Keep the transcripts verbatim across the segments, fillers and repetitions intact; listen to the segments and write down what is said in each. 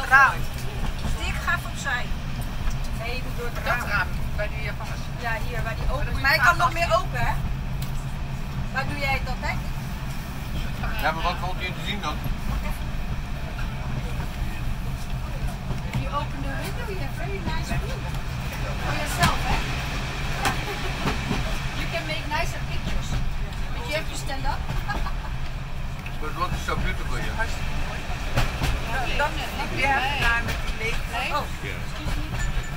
raam. Stik, ga even opzij. Nee, je moet door het raam. Dat raam, bij die Japanners. Ja, hier, waar die open is. Maar hij kan nog meer open, hè? Waar doe jij het altijd? Ja, maar wat valt je te zien dan? If you open the window, you have very nice view. For yourself, hè? You can make nicer pictures. But you have to stand up. But what is so beautiful here? Hartstikke mooi. Dan liep je naar met die leeg. Oh, excuse me.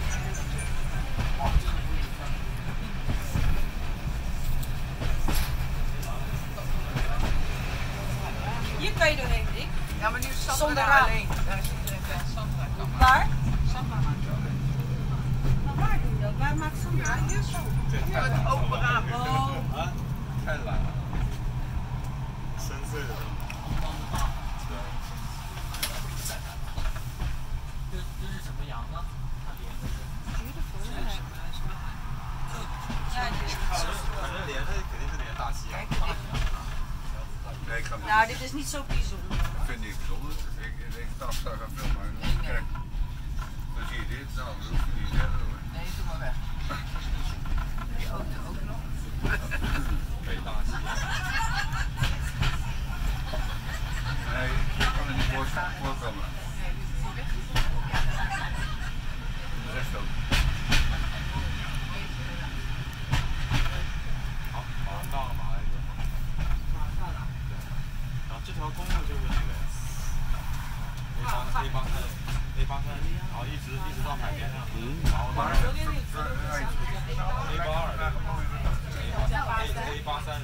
Hier kan je doorheen, Dick. Ja, maar nu is Sandra Zonder daar raam. alleen. Daar is iedereen bij. Sandra kan maar. Waar? Sandra maakt zo. Maar waar doe je dat? Waar maakt Sandra? Hier zo. Hier met het open raam. Oh. 太懒了。 深邃的。 这这是什么羊呢？它连着是。 Ja, 反正连着肯定是连大西洋。 Nee, ik ga het nou, dit is niet zo bijzonder. Ik vind niet bijzonder. Ik, ik stap straks aan film, maar kijk. Dan zie je dit, nou, dat hoef je niet verder hoor. Nee, doe maar weg. Die auto ook nog. 北大西洋。 Nee, ik kan er niet voor voorkomen. Nee, die weg. De rest ook. 好，马上到了马来西亚。然后这条公路就是那个 A 八 A 八山 A 八山，然后一直一直到海边上，然后到 A 八二 A 八三人。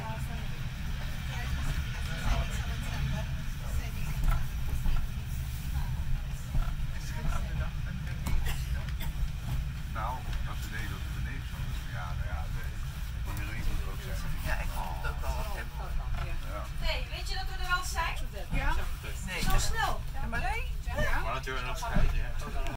Nou, dat ze deden dat het beneden zat. Ja, nou ja, de heroïne moet er ook zijn. Ja, ik vond het ook wel wat tempo. Ja. Nee, weet je dat we er wel zijn? Ja? Nee. Zo snel. Maar nee. Maar natuurlijk nog scheidje.